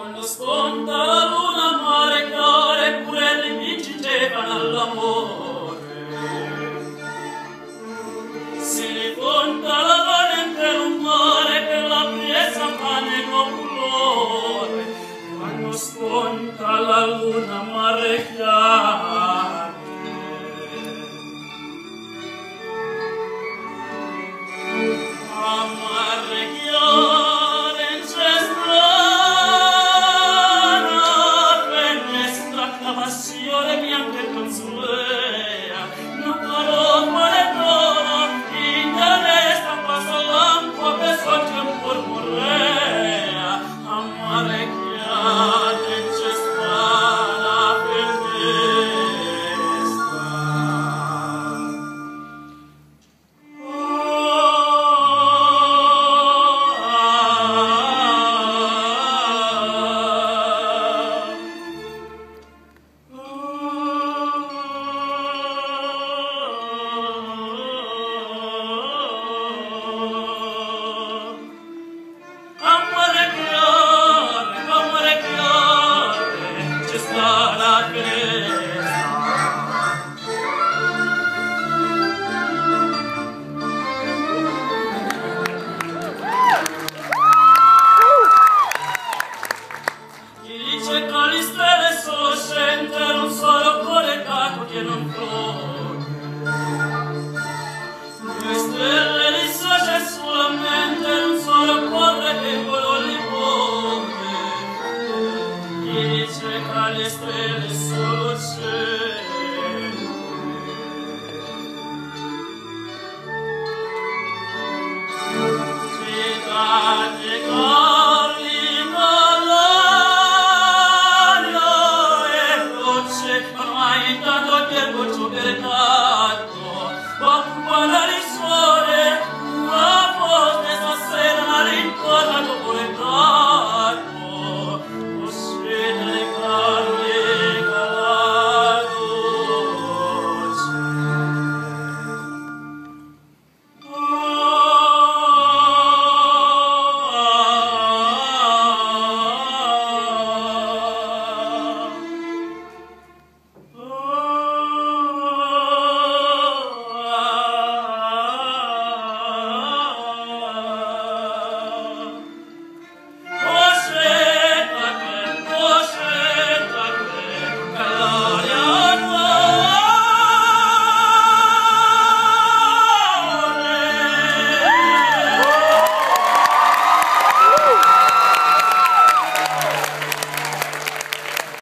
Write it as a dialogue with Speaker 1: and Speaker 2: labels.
Speaker 1: Quando sconta la luna mare chiare, pure le vincicevano all'amore. Si riconta la valente un mare che la presa fa nel colore. Quando sconta la luna mare chiare. Amare chiare in cestrana, finestra la passione bianca e consolea, non farò quale trono, in destra passa l'acqua che sorge un pormorea. Amare chiare in cestrana, finestra. Amore chiare, c'è sta la finestra. Chi dice che le stelle solo scende, non solo collegato che non flore. Le stelle dissocia solamente, non solo corre che colore vuole. Chi dice che le stelle solo scende,